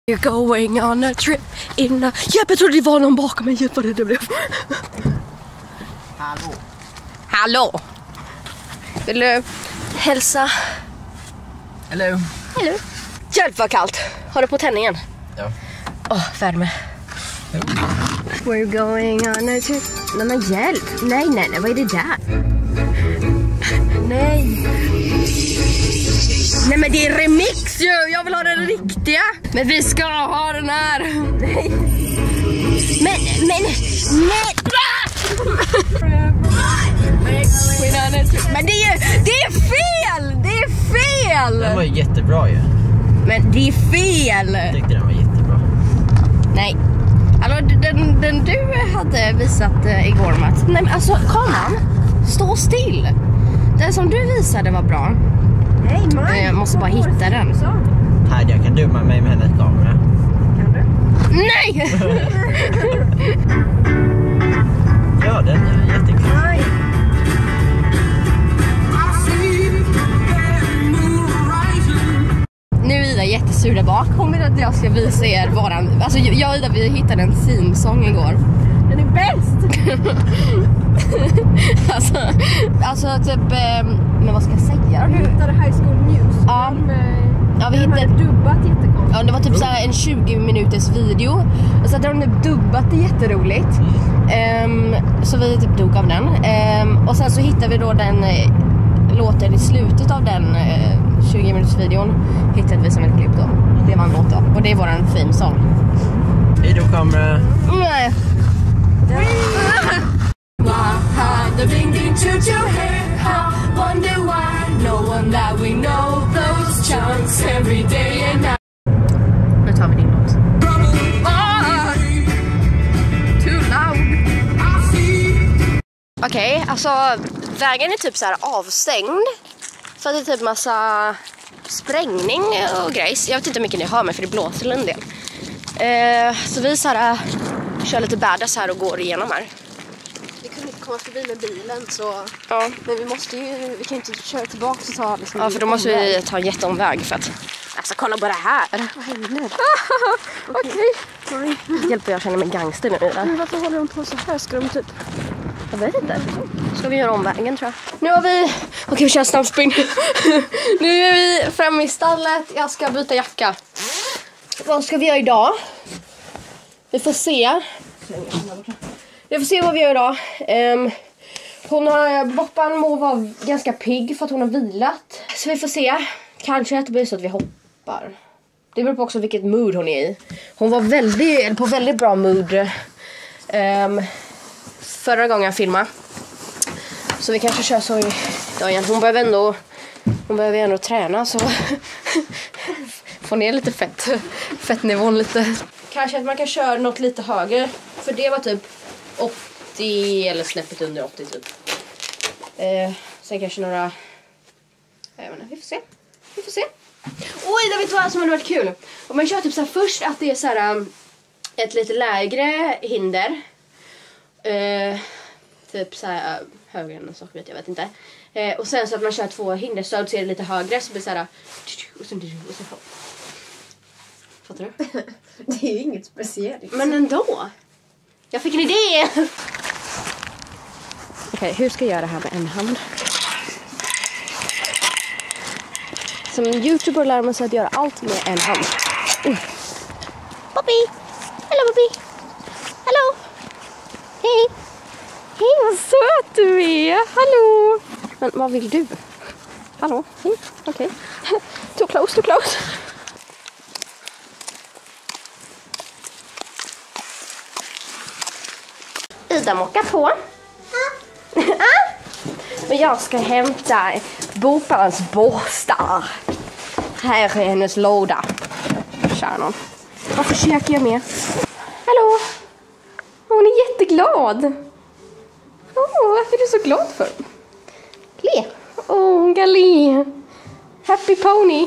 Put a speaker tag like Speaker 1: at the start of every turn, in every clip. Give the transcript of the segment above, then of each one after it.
Speaker 1: You're going on a trip in a... Jag trodde det var någon bakom mig. Hjälp vad det blev.
Speaker 2: Hallå.
Speaker 1: Hallå. Vill du hälsa?
Speaker 2: Hello.
Speaker 1: Hello. Hjälp vad kallt. Har du på tändningen?
Speaker 2: Ja.
Speaker 1: Värme. We're going on a trip. Nej men hjälp. Nej, vad är det där? Nej. Nej men det är remix ju. Jag vill ha den riktiga. Men vi ska ha den här. Nej. Men men det är fel. Det är fel.
Speaker 2: Den var ju jättebra ju.
Speaker 1: Men det är fel.
Speaker 2: Jag tyckte den var jättebra.
Speaker 1: Nej. Alltså den du hade visat igår, Mats. Nej men alltså kameran. Stå still. Den som du visade var bra.
Speaker 3: Nej, man.
Speaker 1: Jag måste bara hitta den.
Speaker 2: Här, jag kan dumma mig med hennes kamera.
Speaker 3: Kan du?
Speaker 1: Nej!
Speaker 2: Ja, den är jättekul.
Speaker 3: Nej.
Speaker 1: Nu är Ida jättesur där bak. Hon vill att jag ska visa er våran... Alltså jag och Ida, vi hittade en theme-sång igår.
Speaker 3: Den är bäst!
Speaker 1: alltså typ... Men vad ska jag säga?
Speaker 3: Vi hittade High School News.
Speaker 1: Ja. Ja, vi
Speaker 3: de
Speaker 1: hittade...
Speaker 3: hade dubbat jättekonstigt.
Speaker 1: Ja, det var typ så här en 20 minuters video. Och så hade de typ dubbat det jätteroligt. Så vi typ dog av den. Och sen så hittade vi då den låten i slutet av den 20 minuters videon. Hittade vi som ett klipp då. Det var en låt då. Och det är våran theme-sång.
Speaker 2: Hej då, kamera.
Speaker 1: Nej. The bling bling choo choo hey how wonder why no one that we know those chants every day and night. Nu tar vi din låt. Too loud. Okej, alltså vägen är typ så här avstängd. För att det är typ massa sprängning och grejs. Jag vet inte hur mycket ni hör mig för det blåser en del. Så vi så här kör lite badass här och går igenom här. Vi kunde inte komma förbi med bilen så... Ja. Men vi måste ju... Vi kan inte köra tillbaka och ta... Liksom, ja, för då måste vi ta en jätteomväg för att... Alltså, kolla på det här! Vad händer? Okej. Hjälper jag känner mig gangster nu. Men varför håller de på så här? Ska de typ... Jag vet inte. Ska vi göra omvägen tror jag. Nu har vi... Okej, vi kör snabbspring. Nu är vi framme i stallet. Jag ska byta jacka. Vad ska vi göra idag? Vi får se. Vi får se vad vi gör idag. Boppan må vara ganska pigg för att hon har vilat. Så vi får se. Kanske att det blir så att vi hoppar. Det beror på också vilket mood hon är i. Hon var på väldigt bra mood förra gången jag filmade. Så vi kanske kör så idag igen. Hon behöver ändå träna så få ner lite fettnivån lite. Kanske att man kan köra något lite högre. För det var typ 80 eller snäppet under 80 typ. Sen kanske några... Jag vet inte, vi får se. Oj, det vet du vad som hade varit kul. Om man kör typ så här först att det är så här ett lite lägre hinder. Typ så här högre än en sak vet jag inte. Och sen så att man kör 2 hinderstöd så är det lite högre så blir det så här och sen fattar du?
Speaker 3: Det är ju inget speciellt.
Speaker 1: Men ändå. Jag fick en idé. Okej, hur ska jag göra det här med en hand? Som YouTuber lär man sig att göra allt med en hand. Bobby! Hello Bobby! Hello! Hej! Hej, vad söt du är! Hallå! Men vad vill du? Hallå? Hej? Okej. Too close. Ida mockar på. Men jag ska hämta Boppans borstar. Här är hennes låda. Kärnan. Vad försöker jag med? Hallå? Hon är jätteglad. Varför är du så glad för? Le. Galé. Happy pony.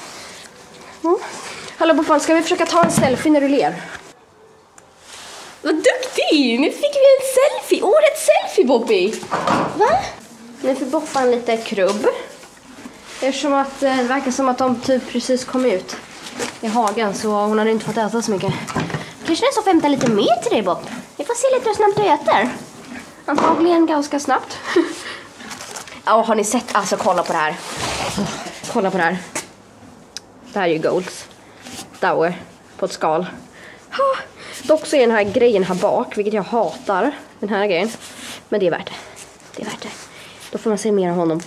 Speaker 1: Hallå Boppan, ska vi försöka ta en selfie när du ler? Vad duktig! Nu fick vi en selfie. Årets selfie, Bobby. Va? Nu får Boppan lite krubb. Eftersom att det verkar som att de typ precis kom ut. i hagen så hon hade inte fått äta så mycket. Kanske den så får hämta lite mer till dig, Bob. Vi får se lite hur snabbt du äter. Antagligen ganska snabbt. Ja, har ni sett? Alltså kolla på det här. Kolla på det här. Det här är ju Golds Dower på ett skal. Dock så är den här grejen här bak, vilket jag hatar. Den här grejen. Men det är värt det. Det är värt det. Då får man se mer av honom.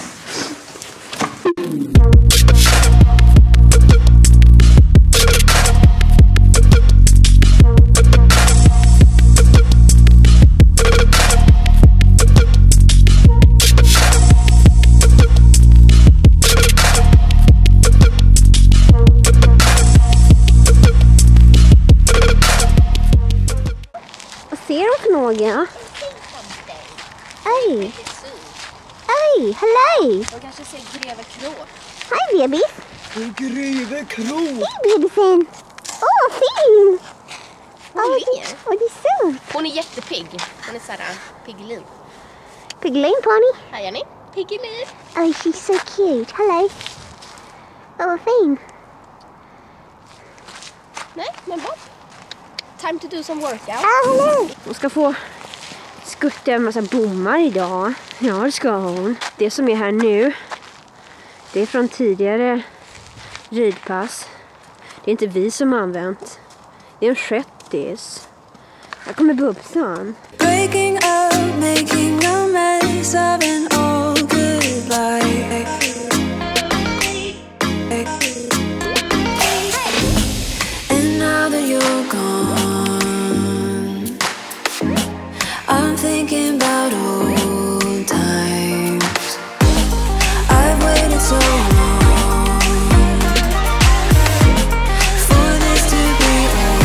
Speaker 4: Några. Aj. Aj, hallå.
Speaker 1: De kanske ser greve krå.
Speaker 4: Hej bebis.
Speaker 2: Greve krå.
Speaker 4: Hej bebisen. Åh, fin. Åh, det är så.
Speaker 1: Hon är jättepigg. Hon är såhär piggelin.
Speaker 4: Piggelin pony.
Speaker 1: Här är ni. Piggelin.
Speaker 4: Oh, she's so cute. Hallå. Åh, vad fin.
Speaker 1: Nej, men Bob. Time to do some workout.
Speaker 4: Hallå. Hon ska få skutta en massa bommar idag. Ja, det ska hon. Det som är här nu, det är från tidigare ridpass. Det är inte vi som har använt. Det är en shettis. Här kommer Bubsan.
Speaker 5: Breaking up, making a mess of an old goodbye. And now that you're gone, I'm thinking about old times. I've waited so long for this to be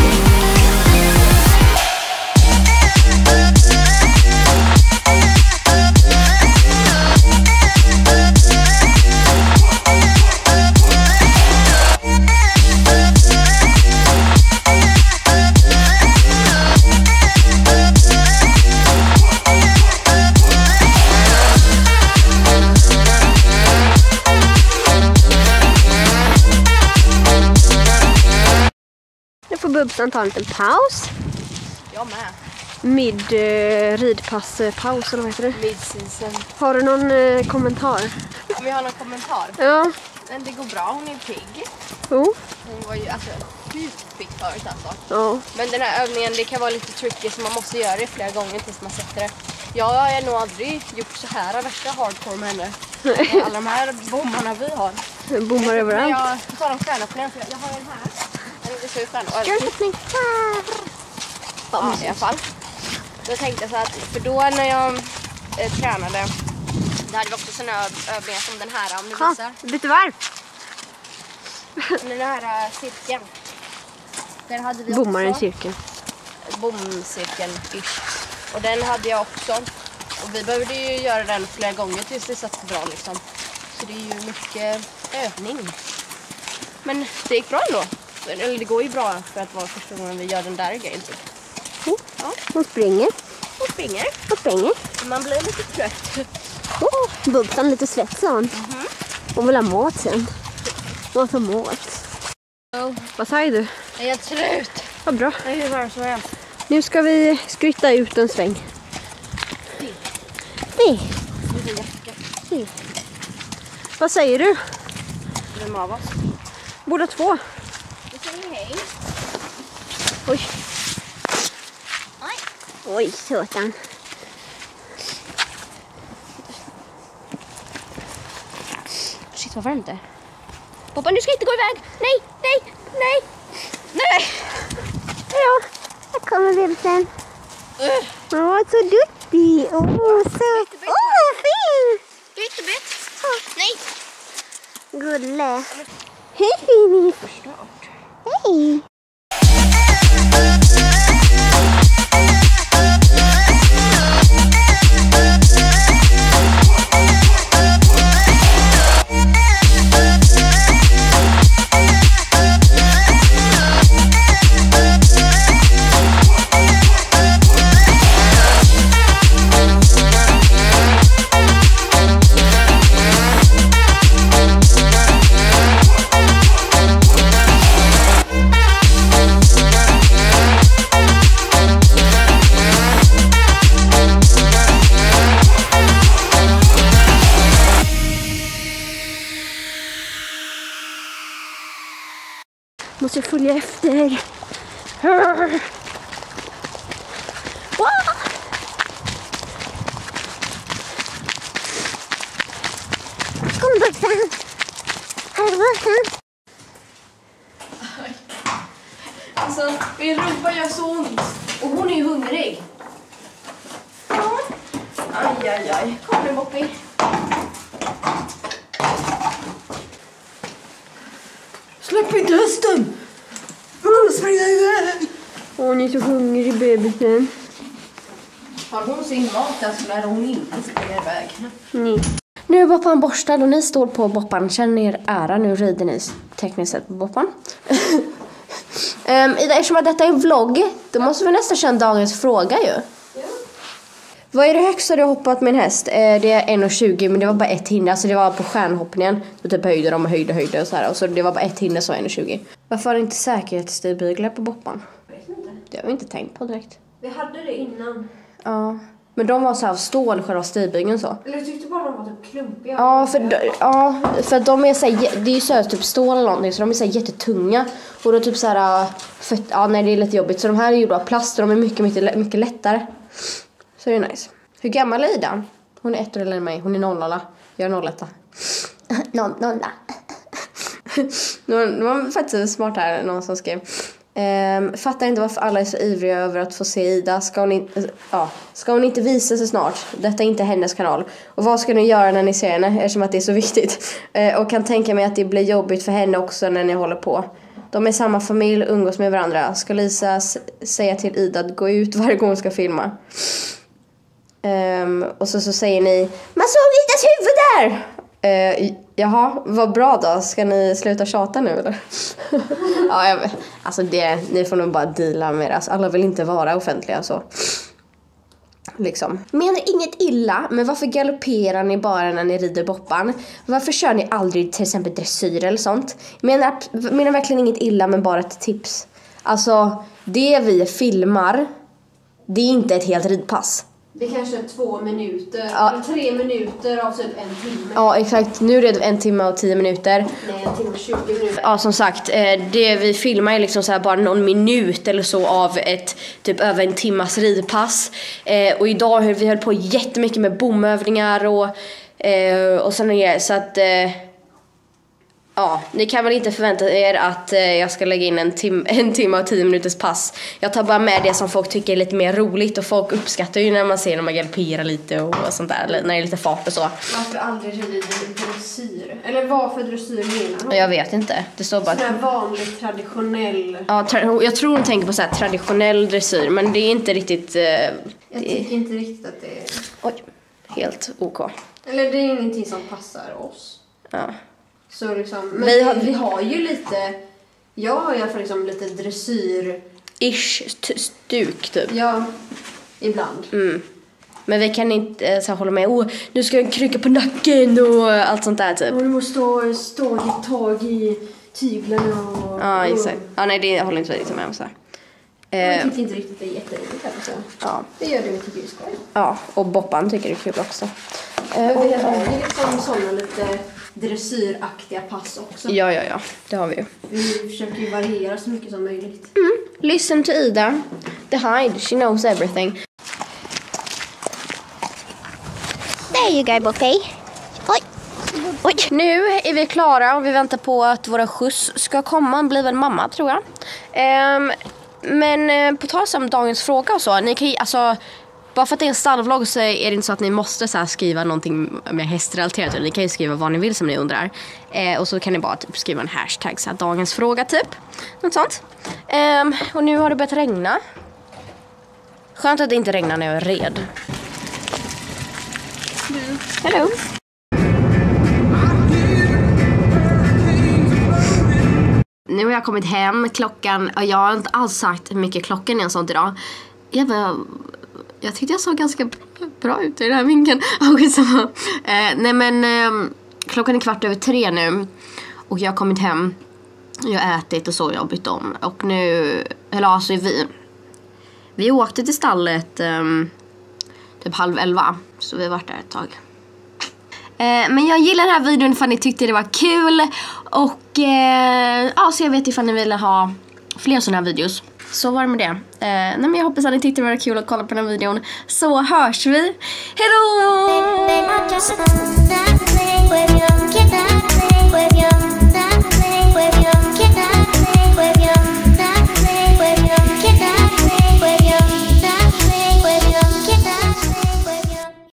Speaker 4: Nu får Bubsan ta en liten paus.
Speaker 1: Jag med.
Speaker 4: Mid ridpasspaus eller vad heter det?
Speaker 1: Mid-season.
Speaker 4: Har du någon kommentar?
Speaker 1: Om jag har någon kommentar.
Speaker 4: Ja.
Speaker 1: Men det går bra, hon är pigg.
Speaker 4: Jo.
Speaker 1: Hon var ju alltså sjukt pigg förut alltså.
Speaker 4: Ja.
Speaker 1: Men den här övningen, det kan vara lite tricky så man måste göra det flera gånger tills man sätter det. Jag har nog aldrig gjort så här värsta hardcore med henne. Alla de här bommarna vi har.
Speaker 4: Bommar
Speaker 1: Men
Speaker 4: överallt.
Speaker 1: jag tar dem stjärnöppningen för jag har den här. Den är så stjärnöppning.
Speaker 4: Stjärnöppning.
Speaker 1: Ja, i alla fall. Då tänkte jag så att, för då när jag tränade, det hade vi också sådana övningar som den här, om du visar.
Speaker 4: Byter varv.
Speaker 1: Den här cirkeln. Den hade vi
Speaker 4: Bommar en
Speaker 1: också.
Speaker 4: cirkel.
Speaker 1: Bomcirkeln-ish. Och den hade jag också. Och vi behövde ju göra den flera gånger tills det satt bra liksom. Så det är ju mycket övning. Men det gick bra ändå. Eller det går ju bra för att vara första gången vi gör den där grejen typ.
Speaker 4: Ja. Hon springer.
Speaker 1: Och springer.
Speaker 4: Hon springer.
Speaker 1: Man blir lite trött.
Speaker 4: Bubsan lite svetsig hon. Hon vill ha mat sen. Vad för mat? Vad säger du?
Speaker 1: Jag är helt slut.
Speaker 4: Vad bra.
Speaker 1: Nej, hur var det så jag?
Speaker 4: Nu ska vi skrytta ut en sväng. Nej. Nej. Vad säger du?
Speaker 1: Vem av oss?
Speaker 4: Båda två.
Speaker 1: Vi säger hej.
Speaker 4: Oj. Oj, sötan.
Speaker 1: Shit, vad varmt det är. Pappa, du ska inte gå iväg. Nej, nej, nej. Nej.
Speaker 4: Ja, här kommer bebisen. Åh, så duktig. Åh, så. Åh, fin.
Speaker 1: Ytterbett. Nej.
Speaker 4: Gulle. Hej, finis. Hej. måste följa efter. Kom Bossan. Här Bossan.
Speaker 1: Alltså, min rumpa gör så ont. Och hon är ju hungrig. Ja. Aj, aj, aj. Kom nu, Boppi.
Speaker 2: Släpp inte hästen! Spring iväg!
Speaker 4: Hon är så hungrig, bebisen.
Speaker 1: Har hon sin mat där så lär hon inte springa iväg.
Speaker 4: Nej.
Speaker 1: Nu är Boppan borstad och ni står på Boppan. Känner er ära, nu rider ni tekniskt sett på Boppan. Eftersom att detta är en vlogg, då måste vi nästan köra dagens fråga ju. Ja. Vad är det högsta du har hoppat med en häst? Det är 1,20, men det var bara ett hinder. Alltså det var på stjärnhoppningen. Då typ höjde de och höjde och så här. Och så det var bara ett hinder, så 1,20. Varför har det inte säkerhetsstilbyglar på Boppan?
Speaker 4: Jag vet inte.
Speaker 1: Det har vi inte tänkt på direkt.
Speaker 4: Vi hade det innan.
Speaker 1: Ja. Men de var så här av stål, själva stilbygeln så.
Speaker 4: Eller jag tyckte bara de var typ klumpiga.
Speaker 1: Ja, för de är så här, det är ju så här, typ stål eller någonting, så de är så här jättetunga. Och då typ så här, nej det är lite jobbigt. Så de här är gjorda av plast och de är mycket lättare. Så det är nice. Hur gammal är Ida? Hon är 1 år eller mig. Hon är 00. Jag är 01. Nolla. Det var faktiskt smart här, någon som skrev. Fattar inte varför alla är så ivriga över att få se Ida. Ska hon inte visa sig snart? Detta är inte hennes kanal. Och vad ska ni göra när ni ser henne? Eftersom att det är så viktigt. Och kan tänka mig att det blir jobbigt för henne också när ni håller på. De är samma familj, umgås med varandra. Ska Lisa säga till Ida att gå ut varje gång hon ska filma? Och så säger ni: man såg Idas huvud där! Jaha, vad bra då. Ska ni sluta tjata nu eller? Ja, alltså ni får nog bara deala med det. Alltså, alla vill inte vara offentliga så. Liksom. Menar inget illa, men varför galopperar ni bara när ni rider Boppan? Varför kör ni aldrig till exempel dressyr eller sånt? Menar verkligen inget illa, men bara ett tips. Alltså, det vi filmar, det är inte ett helt ridpass.
Speaker 4: Det kanske är 2 minuter, eller 3 minuter av typ 1 timme.
Speaker 1: Ja, exakt. Nu är det 1 timme och 10 minuter.
Speaker 4: Nej, 1 timme och 20 minuter.
Speaker 1: Ja, som sagt, det vi filmar är liksom så här bara någon minut eller så av ett typ över 1 timmas ridpass. Och idag vi höll på jättemycket med bomövningar och sådana grejer. Så att ja, ni kan väl inte förvänta er att jag ska lägga in en timme och 10 minuters pass. Jag tar bara med det som folk tycker är lite mer roligt. Och folk uppskattar ju när man ser när man galopperar lite och sånt där, när det är lite fart och så.
Speaker 4: Varför aldrig rider dressyr? Eller vad för dressyr menar hon?
Speaker 1: Jag vet inte. Det står bara
Speaker 4: sån här vanlig, traditionell.
Speaker 1: Ja, jag tror hon tänker på så här traditionell dressyr, men det är inte riktigt
Speaker 4: jag tycker inte riktigt att det är.
Speaker 1: Oj, helt OK.
Speaker 4: Eller det är ingenting som passar oss.
Speaker 1: Ja.
Speaker 4: Så liksom, men vi har ju lite. Jag har i alla fall liksom lite dressyr-ish
Speaker 1: stuk typ.
Speaker 4: Ja, ibland.
Speaker 1: Men vi kan inte så hålla med. Nu ska jag krycka på nacken och allt sånt där typ.
Speaker 4: Och du måste stå ett tag i tyglarna och.
Speaker 1: Ja, exakt. Ja, nej, det håller inte riktigt med om så här.
Speaker 4: Jag tycker inte riktigt det är jätteroligt alltså.
Speaker 1: Ja.
Speaker 4: Det gör det vi tycker är skoj.
Speaker 1: Ja, och Boppan tycker det är kul också.
Speaker 4: Men vi har ju liksom sådana lite dressyraktiga pass också.
Speaker 1: Ja, det har vi ju.
Speaker 4: Vi försöker ju variera så mycket som möjligt.
Speaker 1: Listen to Ida. The hide, she knows everything.
Speaker 6: There you go, Boppy. Oj.
Speaker 1: Nu är vi klara och vi väntar på att våra skjuts ska komma. Blir väl mamma, tror jag. Men på tal om dagens fråga och så. Ni kan ju, alltså, bara för att det är en stallvlogg så är det inte så att ni måste så här skriva någonting med hästrelaterat. Ni kan ju skriva vad ni vill som ni undrar. Och så kan ni bara typ skriva en hashtag, så här, dagens fråga typ. Något sånt. Och nu har det börjat regna. Skönt att det inte regnar när jag är red. Hello. Nu har jag kommit hem. Klockan, jag har inte alls sagt hur mycket klockan är sånt idag. Jag tyckte jag såg ganska bra ut i den här vinkeln. Nej men klockan är 2:15 nu. Och jag har kommit hem. Jag har ätit och så, jag har bytt om. Och nu, eller alltså vi åkte till stallet typ 10:30. Så vi har varit där ett tag. Men jag gillar den här videon för att ni tyckte det var kul. Och ja, så jag vet ifall ni vill ha fler sådana här videos. Så var det med det. Nej, men jag hoppas att ni tyckte det var kul att kolla på den här videon. Så hörs vi. Hej då!